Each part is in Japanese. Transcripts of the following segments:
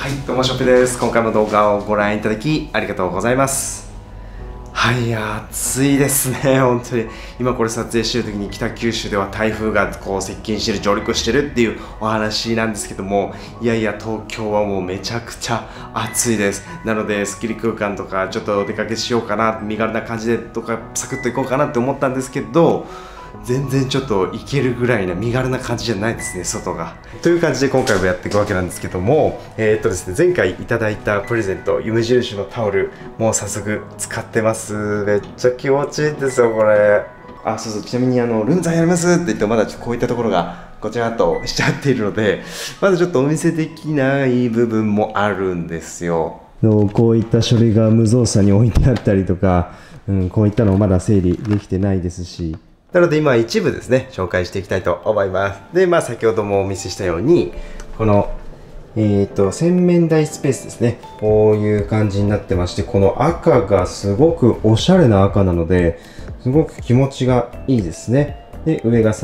はい、どうもショップです。今回も動画をご覧いただきありがとうございます。はい、暑いですね、本当に。今これ撮影してる時に北九州では台風がこう接近してる、上陸してるっていうお話なんですけども、いやいや東京はもうめちゃくちゃ暑いです。なのでスッキリ空間とかちょっとお出かけしようかな、身軽な感じでとかサクッと行こうかなって思ったんですけど、全然ちょっといけるぐらいな身軽な感じじゃないですね、外が。という感じで今回もやっていくわけなんですけども、ですね、前回いただいたプレゼント、夢印のタオル、もう早速使ってます。めっちゃ気持ちいいんですよ、これ。あ、そうそう、ちなみにルンザンやりますって言って、まだちょっとこういったところがごちゃっとしちゃっているので、まだちょっとお見せできない部分もあるんですよ。こういった書類が無造作に置いてあったりとか、こういったのまだ整理できてないですし、なので今一部ですね、紹介していきたいと思います。で、先ほどもお見せしたように、この、洗面台スペースですね。こういう感じになってまして、この赤がすごくおしゃれな赤なので、すごく気持ちがいいですね。で、上が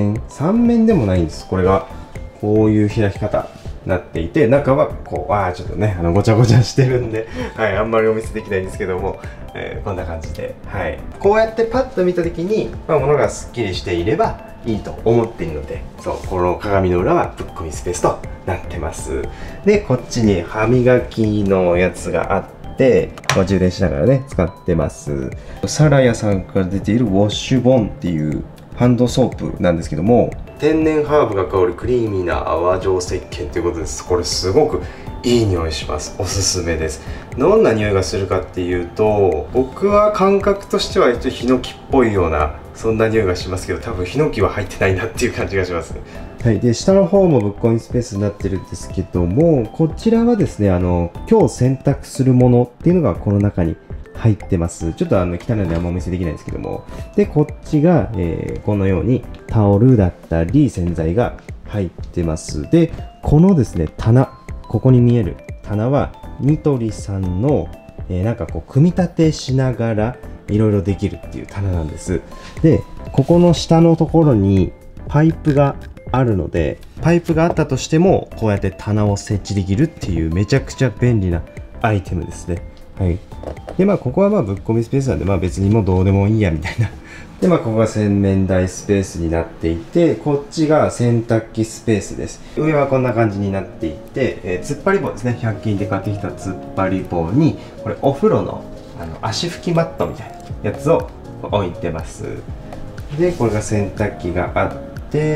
3面でもないんです。これが、こういう開き方になっていて、中はこう、ちょっとね、ごちゃごちゃしてるんで、はい、あんまりお見せできないんですけども、こんな感じで、はい、こうやってパッと見た時に、物がすっきりしていればいいと思っているので、そう、この鏡の裏はぶっ込みスペースとなってます。で、こっちに歯磨きのやつがあって、充電しながらね、使ってます。サラヤさんから出ているウォッシュボンっていうハンドソープなんですけども、天然ハーブが香るクリーミーな泡状石鹸ということです。これすごくいい匂いします。おすすめです。どんな匂いがするかっていうと、僕は感覚としては一応ヒノキっぽいようなそんな匂いがしますけど、多分ヒノキは入ってないなっていう感じがします。はい、で下の方もぶっ込みスペースになってるんですけども、こちらはですね、今日洗濯するものっていうのがこの中に入ってます。ちょっと汚いのであんまお見せできないんですけども、でこっちが、このようにタオルだったり洗剤が入ってます。でこのですね棚、ここに見える棚はニトリさんの、なんかこう組み立てしながらいろいろできるっていう棚なんです。でここの下のところにパイプがあるので、パイプがあったとしてもこうやって棚を設置できるっていうめちゃくちゃ便利なアイテムですね。はい。でここはぶっ込みスペースなんで別にもうどうでもいいやみたいな。でここが洗面台スペースになっていて、こっちが洗濯機スペースです。上はこんな感じになっていて、突っ張り棒ですね。100均で買ってきた突っ張り棒に、これお風呂の足拭きマットみたいなやつを置いてます。でこれが洗濯機があって、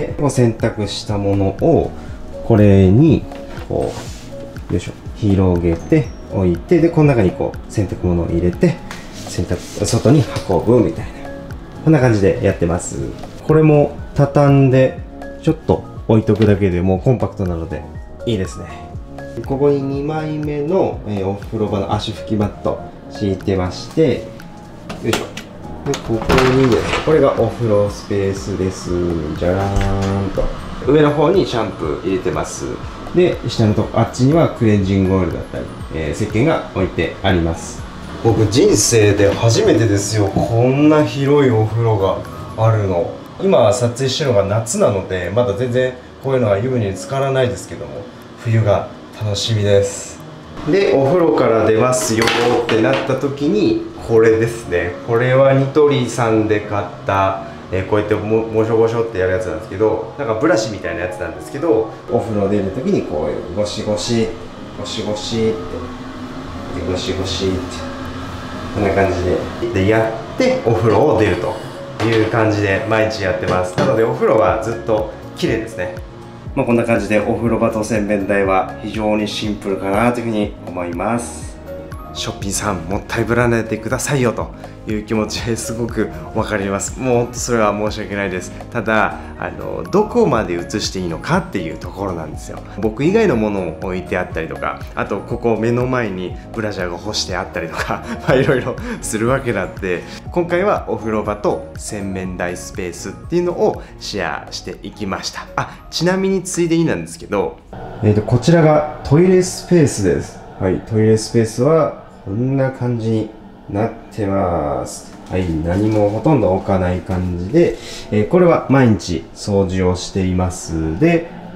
もう洗濯したものをこれにこうよいしょ広げて置いて、でこの中にこう洗濯物を入れて外に運ぶみたいな、こんな感じでやってます。これも畳んでちょっと置いとくだけでもうコンパクトなのでいいですね。ここに2枚目の、お風呂場の足拭きマット敷いてまして、よいしょ。でここにですね、これがお風呂スペースです。じゃらーんと上の方にシャンプー入れてます。で下のとこあっちにはクレンジングオイルだったり、石鹸が置いてあります。僕人生で初めてですよ、こんな広いお風呂があるの。今撮影してるのが夏なのでまだ全然こういうのは湯船に浸からないですけども、冬が楽しみです。でお風呂から出ますよってなった時にこれですね。これはニトリさんで買った、こうやってもしょごしょってやるやつなんですけど、なんかブラシみたいなやつなんですけど、お風呂出る時にこういうゴシゴシゴシゴシってゴシゴシってこんな感じでやってお風呂を出るという感じで毎日やってます。なのでお風呂はずっと綺麗ですね。こんな感じでお風呂場と洗面台は非常にシンプルかなというふうに思います。ショッピーさんもったいぶらないでくださいよという気持ちすごく分かります。もう本当それは申し訳ないです。ただどこまで移していいのかっていうところなんですよ。僕以外のものを置いてあったりとか、あとここ目の前にブラジャーが干してあったりとかいろいろするわけなんで、今回はお風呂場と洗面台スペースっていうのをシェアしていきました。ちなみについでになんですけど、こちらがトイレスペースです。はい、トイレスペースはこんな感じになってます。はい、何もほとんど置かない感じで、これは毎日掃除をしています。で、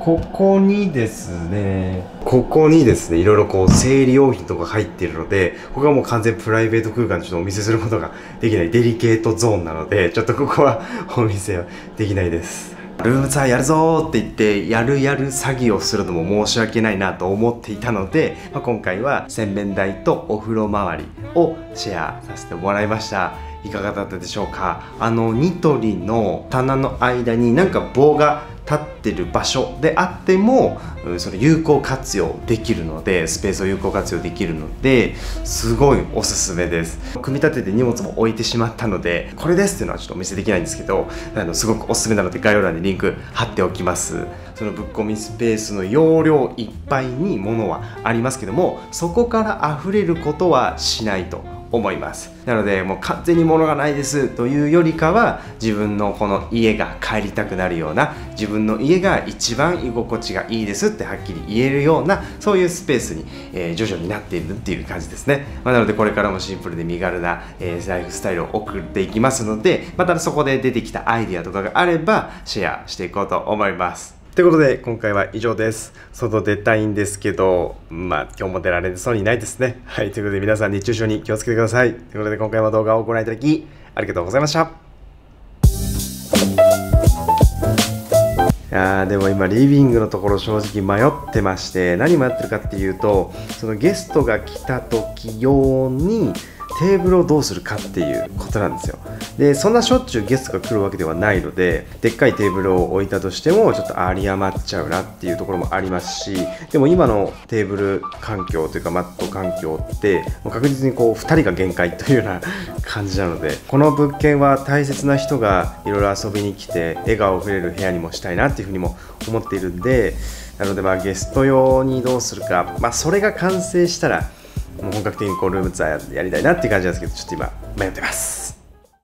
ここにですね、いろいろこう生理用品とか入っているので、ここはもう完全プライベート空間でちょっとお見せすることができないデリケートゾーンなので、ちょっとここはお見せはできないです。ルームツアーやるぞーって言ってやる詐欺をするのも申し訳ないなと思っていたので、今回は洗面台とお風呂周りをシェアさせてもらいました。いかがだったでしょうか。ニトリの棚の間になんか棒が立ってる場所であっても、それ有効活用できるので、スペースを有効活用できるので、すごいおすすめです。組み立てて荷物も置いてしまったので、これですっていうのはちょっとお見せできないんですけど、すごくおすすめなので概要欄にリンク貼っておきます。そのぶっ込みスペースの容量いっぱいに物はありますけども、そこから溢れることはしないと思います。なのでもう完全に物がないですというよりかは、自分のこの家が帰りたくなるような、自分の家が一番居心地がいいですってはっきり言えるような、そういうスペースに、徐々になっているっていう感じですね。なのでこれからもシンプルで身軽な、ライフスタイルを送っていきますので、またそこで出てきたアイディアとかがあればシェアしていこうと思います。ということで今回は以上です。外出たいんですけど、今日も出られそうにないですね。はい、ということで皆さん熱中症に気をつけてください。ということで今回も動画をご覧いただきありがとうございました。でも今リビングのところ正直迷ってまして、何迷ってるかっていうと、そのゲストが来た時用にテーブルをどうするかっていうことなんですよ。でそんなしょっちゅうゲストが来るわけではないので、でっかいテーブルを置いたとしてもちょっと有り余っちゃうなっていうところもありますし、でも今のテーブル環境というかマット環境ってもう確実にこう2人が限界というような感じなので、この物件は大切な人がいろいろ遊びに来て笑顔あふれる部屋にもしたいなっていうふうにも思っているんで、なのでゲスト用にどうするか、それが完成したらもう本格的にこうルームツアーやりたいなっていう感じなんですけど、ちょっと今迷ってます。